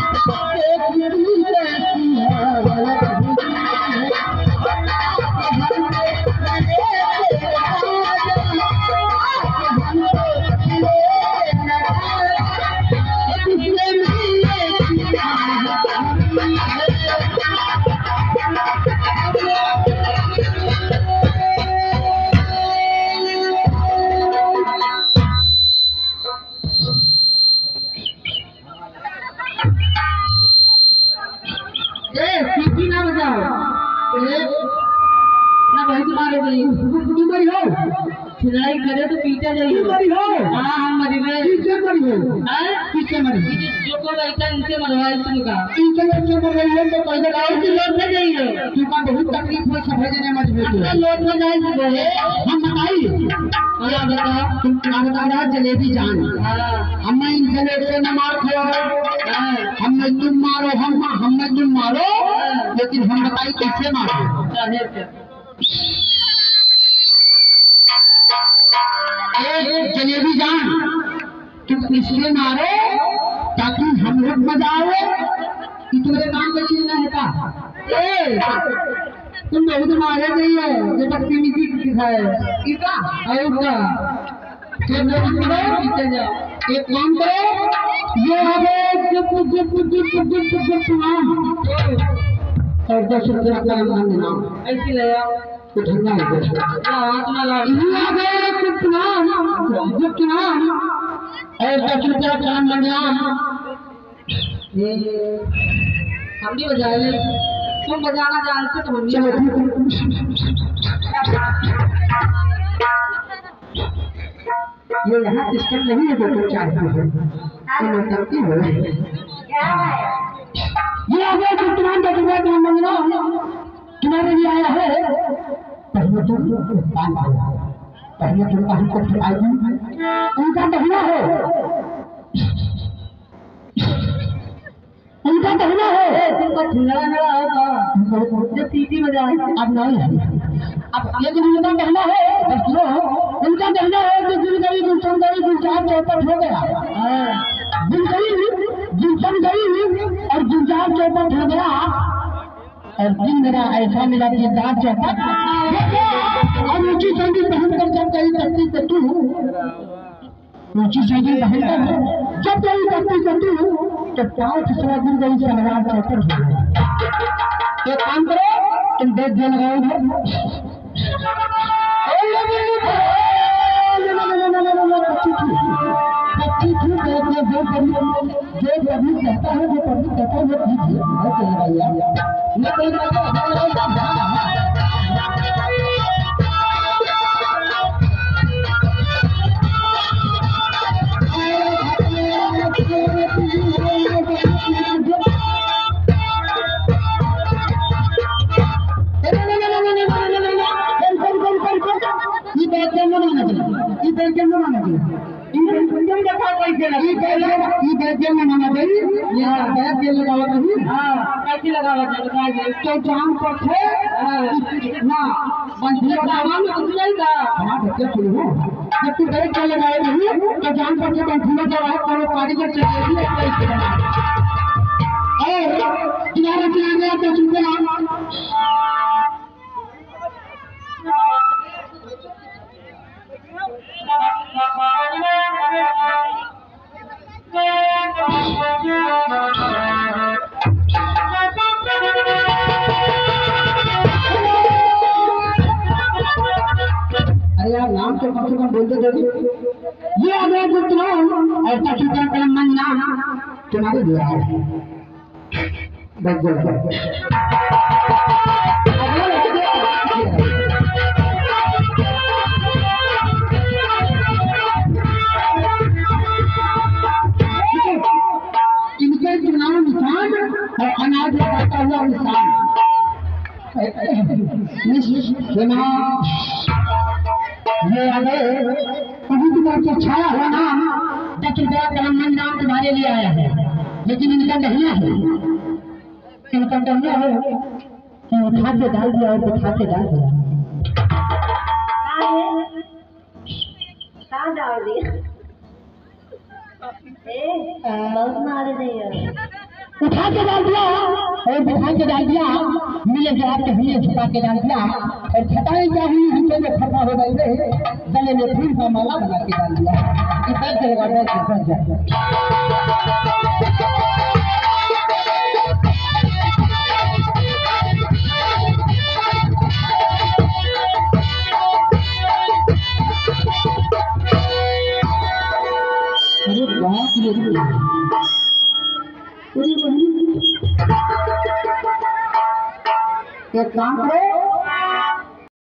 लड़ाई करे तो पीछे जाइए हाँ हम मरी गए पीछे मरी हो पीछे मरी जो को बैठा इनसे मरवा तुमका इनसे बच्चे मर रही है तो पैसे लाओ कि लोट में जाइए तुमका बहुत तकलीफ हो सब जने मजबूत है लोट में जाइए हम बताइए क्या बताओ तुम बता रहा जलेबी जान हमने इनसे लेट से न मार खाया हमने तुम मारो हमने तुम मारो लेकिन हम बताइए कैसे मारो जलेबी जान तुम इसलिए मारो ताकि हम लोग मजा आए कि तुम्हारे काम का चीज नहीं था तुम बहुत मारे नहीं है जब तक की दिखाए इसका एक काम करो ये हमें और 10 रुपया का नाम ऐसे ले आओ तो ठंडा है हाथ में ला और 10 रुपया का नाम हम भी बजाए तुम बजाना जानते तो हम ये यहाँ सिस्टम नहीं है जो तुम चाहते हो करती हो ये आगे तुम्हारे लिए आया है पहले तुम हमको आएगी उनका कहना है जो सीटी बजाए अब नहीं अब लेकिन उनका कहना है उनका कहना है कि दिलगरी गुलशन गई गुलजार चौपट हो गया दिलगरी गुलशन गई और गुलजार चौपट हो गया और दिन मेरा ऐसा मिला कि दांत चौपट और ऊंची सैंडल पहन कर जब गई करती तो तू ऊंची सैंडल पहन कर जब गई करती तो तू तो पाँव फिसला गिर गई शनिवार चौपट हो गया एक काम करो तुम देख दे लगाओ जो कभी कहता है वो कभी कहता है तो जान पर थे ना जब तू बैठ के लगाए नहीं तो जान पर बंधुआ जब है कारीगर चलेगी किनारे किनारे तो चुके अरे यार नाम तो कम से कम बोलते थे ये अगर और तजुर्बा का मन्ना तुम्हारे दिया है बस इनके चुनाव निशान और अनाज लगाता हुआ निशान ये अगर कभी भी छाया हुआ नाम नाम तुम्हारे लिए आया है लेकिन इनका कहना है कि उठा के डाल दिया और उठा के डाल दिया कहाँ डाल दिया बहुत मारे नहीं उठा के डाल दिया और बिठा के डाल दिया, मिले जवाब के लिए छुपा के डाल दिया और छटाई क्या हुई, हिस्से में खत्म हो गई रे, गले में फूल का माला बना के डाल दिया कि बैठ जाएगा, बैठ जाएगा। एक काम करो,